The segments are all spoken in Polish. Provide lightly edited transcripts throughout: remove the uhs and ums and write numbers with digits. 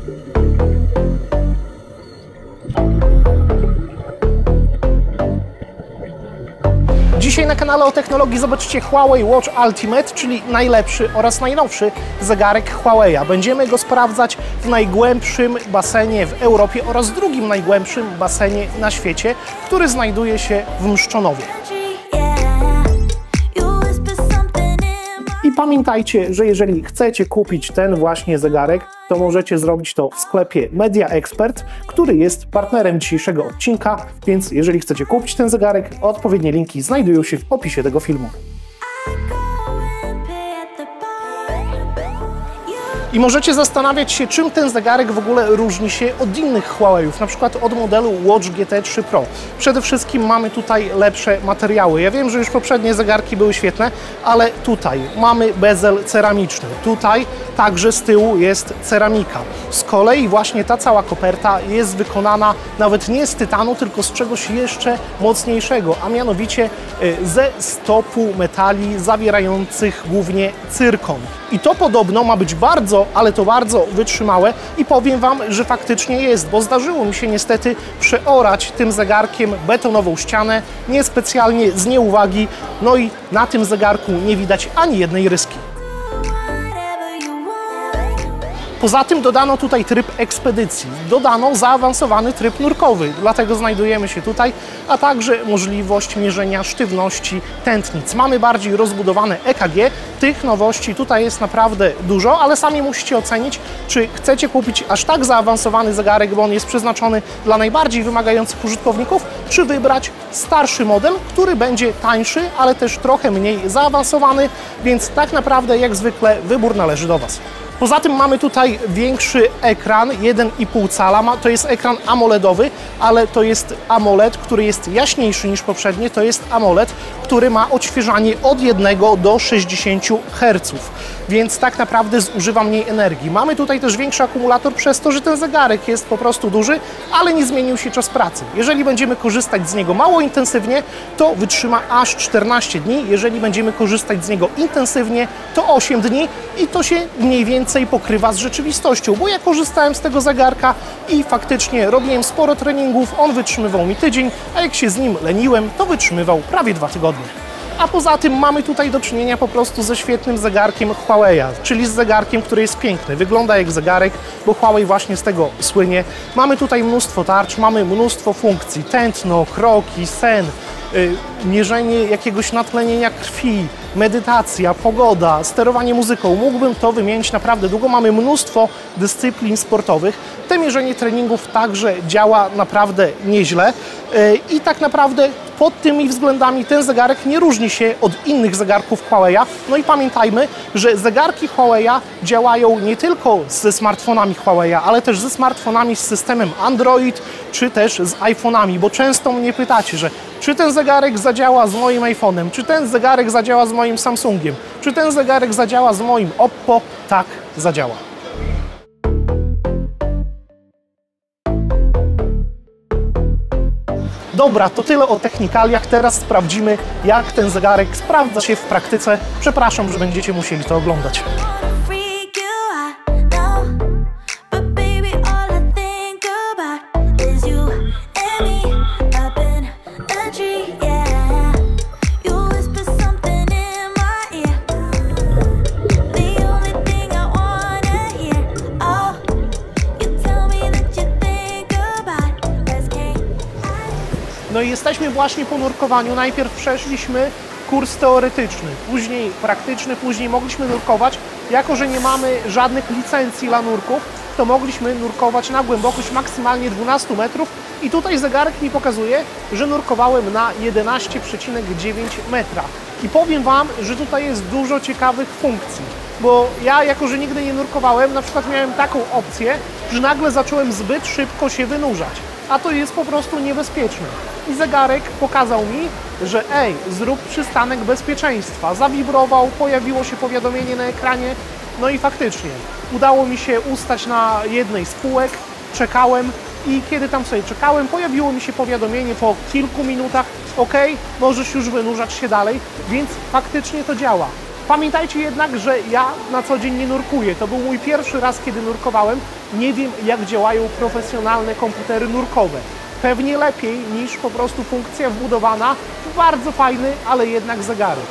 Dzisiaj na kanale o technologii zobaczycie Huawei Watch Ultimate, czyli najlepszy oraz najnowszy zegarek Huawei'a. Będziemy go sprawdzać w najgłębszym basenie w Europie oraz drugim najgłębszym basenie na świecie, który znajduje się w Mszczonowie. I pamiętajcie, że jeżeli chcecie kupić ten właśnie zegarek, to możecie zrobić to w sklepie Media Expert, który jest partnerem dzisiejszego odcinka, więc jeżeli chcecie kupić ten zegarek, odpowiednie linki znajdują się w opisie tego filmu. I możecie zastanawiać się, czym ten zegarek w ogóle różni się od innych Huawei'ów, na przykład od modelu Watch GT3 Pro. Przede wszystkim mamy tutaj lepsze materiały. Ja wiem, że już poprzednie zegarki były świetne, ale tutaj mamy bezel ceramiczny. Tutaj także z tyłu jest ceramika. Z kolei właśnie ta cała koperta jest wykonana nawet nie z tytanu, tylko z czegoś jeszcze mocniejszego, a mianowicie ze stopu metali zawierających głównie cyrkon. I to podobno ma być bardzo, ale to bardzo wytrzymałe i powiem Wam, że faktycznie jest, bo zdarzyło mi się niestety przeorać tym zegarkiem betonową ścianę, niespecjalnie z nieuwagi, no i na tym zegarku nie widać ani jednej ryski. Poza tym dodano tutaj tryb ekspedycji, dodano zaawansowany tryb nurkowy, dlatego znajdujemy się tutaj, a także możliwość mierzenia sztywności tętnic. Mamy bardziej rozbudowane EKG, tych nowości tutaj jest naprawdę dużo, ale sami musicie ocenić, czy chcecie kupić aż tak zaawansowany zegarek, bo on jest przeznaczony dla najbardziej wymagających użytkowników, czy wybrać starszy model, który będzie tańszy, ale też trochę mniej zaawansowany, więc tak naprawdę jak zwykle wybór należy do Was. Poza tym mamy tutaj większy ekran, 1,5 cala, to jest ekran AMOLEDowy, ale to jest AMOLED, który jest jaśniejszy niż poprzednie, to jest AMOLED, który ma odświeżanie od 1 do 60 Hz, więc tak naprawdę zużywa mniej energii. Mamy tutaj też większy akumulator przez to, że ten zegarek jest po prostu duży, ale nie zmienił się czas pracy. Jeżeli będziemy korzystać z niego mało intensywnie, to wytrzyma aż 14 dni, jeżeli będziemy korzystać z niego intensywnie, to 8 dni i to się mniej więcej pokrywa z rzeczywistością, bo ja korzystałem z tego zegarka i faktycznie robiłem sporo treningów, on wytrzymywał mi tydzień, a jak się z nim leniłem, to wytrzymywał prawie 2 tygodnie. A poza tym mamy tutaj do czynienia po prostu ze świetnym zegarkiem Huawei'a, czyli z zegarkiem, który jest piękny, wygląda jak zegarek, bo Huawei właśnie z tego słynie. Mamy tutaj mnóstwo tarcz, mamy mnóstwo funkcji, tętno, kroki, sen, mierzenie jakiegoś natlenienia krwi, medytacja, pogoda, sterowanie muzyką. Mógłbym to wymienić naprawdę długo. Mamy mnóstwo dyscyplin sportowych. To mierzenie treningów także działa naprawdę nieźle i tak naprawdę pod tymi względami ten zegarek nie różni się od innych zegarków Huawei'a. No i pamiętajmy, że zegarki Huawei'a działają nie tylko ze smartfonami Huawei'a, ale też ze smartfonami z systemem Android, czy też z iPhone'ami, bo często mnie pytacie, że czy ten zegarek zadziała z moim iPhone'em, czy ten zegarek zadziała z moim Samsungiem, czy ten zegarek zadziała z moim Oppo? Tak, zadziała. Dobra, to tyle o technikaliach. Teraz sprawdzimy, jak ten zegarek sprawdza się w praktyce. Przepraszam, że będziecie musieli to oglądać. No i jesteśmy właśnie po nurkowaniu. Najpierw przeszliśmy kurs teoretyczny, później praktyczny, później mogliśmy nurkować. Jako że nie mamy żadnych licencji dla nurków, to mogliśmy nurkować na głębokość maksymalnie 12 metrów i tutaj zegarek mi pokazuje, że nurkowałem na 11,9 metra. I powiem Wam, że tutaj jest dużo ciekawych funkcji, bo ja, jako że nigdy nie nurkowałem, na przykład miałem taką opcję, że nagle zacząłem zbyt szybko się wynurzać, a to jest po prostu niebezpieczne. I zegarek pokazał mi, że zrób przystanek bezpieczeństwa. Zawibrował, pojawiło się powiadomienie na ekranie, no i faktycznie udało mi się ustać na jednej z półek, czekałem i kiedy tam sobie czekałem, pojawiło mi się powiadomienie po kilku minutach, ok, możesz już wynurzać się dalej, więc faktycznie to działa. Pamiętajcie jednak, że ja na co dzień nie nurkuję. To był mój pierwszy raz, kiedy nurkowałem. Nie wiem, jak działają profesjonalne komputery nurkowe. Pewnie lepiej niż po prostu funkcja wbudowana w bardzo fajny, ale jednak zegarek.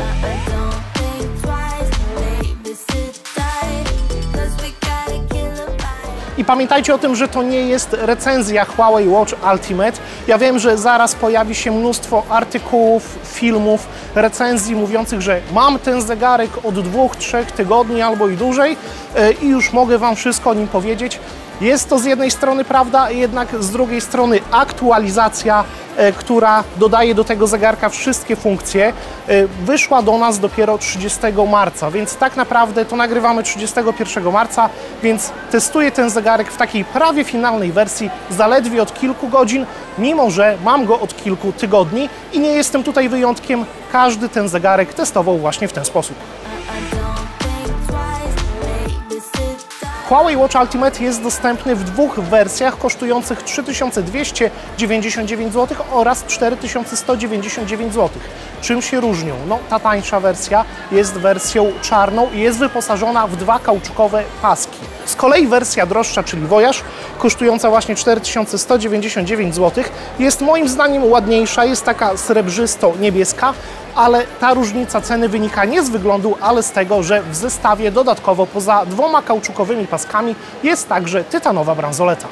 I pamiętajcie o tym, że to nie jest recenzja Huawei Watch Ultimate. Ja wiem, że zaraz pojawi się mnóstwo artykułów, filmów, recenzji mówiących, że mam ten zegarek od 2-3 tygodni albo i dłużej i już mogę Wam wszystko o nim powiedzieć. Jest to z jednej strony prawda, jednak z drugiej strony aktualizacja, która dodaje do tego zegarka wszystkie funkcje, wyszła do nas dopiero 30 marca, więc tak naprawdę to nagrywamy 31 marca, więc testuję ten zegarek w takiej prawie finalnej wersji zaledwie od kilku godzin, mimo że mam go od kilku tygodni i nie jestem tutaj wyjątkiem, każdy ten zegarek testował właśnie w ten sposób. Huawei Watch Ultimate jest dostępny w dwóch wersjach kosztujących 3299 zł oraz 4199 zł. Czym się różnią? No, ta tańsza wersja jest wersją czarną i jest wyposażona w dwa kauczukowe paski. Z kolei wersja droższa, czyli Voyage, kosztująca właśnie 4199 zł, jest moim zdaniem ładniejsza, jest taka srebrzysto-niebieska, ale ta różnica ceny wynika nie z wyglądu, ale z tego, że w zestawie dodatkowo poza dwoma kauczukowymi paskami jest także tytanowa bransoleta.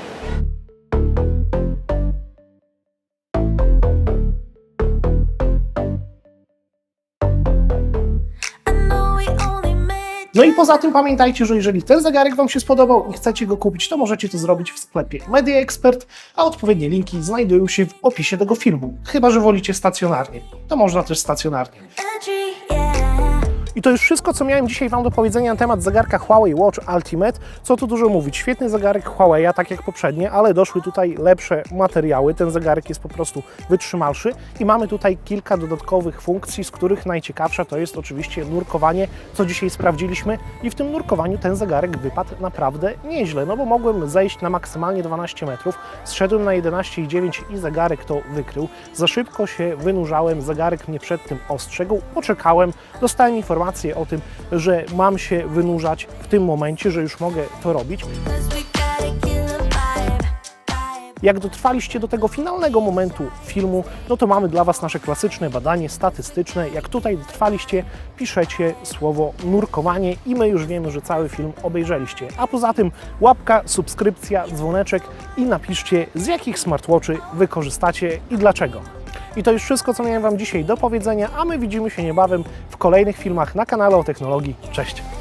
No i poza tym pamiętajcie, że jeżeli ten zegarek Wam się spodobał i chcecie go kupić, to możecie to zrobić w sklepie Media Expert, a odpowiednie linki znajdują się w opisie tego filmu. Chyba że wolicie stacjonarnie, to można też stacjonarnie. I to już wszystko, co miałem dzisiaj Wam do powiedzenia na temat zegarka Huawei Watch Ultimate. Co tu dużo mówić, świetny zegarek Huawei, tak jak poprzednie, ale doszły tutaj lepsze materiały. Ten zegarek jest po prostu wytrzymalszy i mamy tutaj kilka dodatkowych funkcji, z których najciekawsza to jest oczywiście nurkowanie, co dzisiaj sprawdziliśmy i w tym nurkowaniu ten zegarek wypadł naprawdę nieźle, no bo mogłem zejść na maksymalnie 12 metrów, zszedłem na 11,9 i zegarek to wykrył. Za szybko się wynurzałem, zegarek mnie przed tym ostrzegł, poczekałem, dostałem informację o tym, że mam się wynurzać w tym momencie, że już mogę to robić. Jak dotrwaliście do tego finalnego momentu filmu, no to mamy dla Was nasze klasyczne badanie statystyczne. Jak tutaj dotrwaliście, piszecie słowo nurkowanie i my już wiemy, że cały film obejrzeliście. A poza tym łapka, subskrypcja, dzwoneczek i napiszcie, z jakich smartwatchy Wy korzystacie i dlaczego. I to już wszystko, co miałem Wam dzisiaj do powiedzenia, a my widzimy się niebawem w kolejnych filmach na kanale o technologii. Cześć!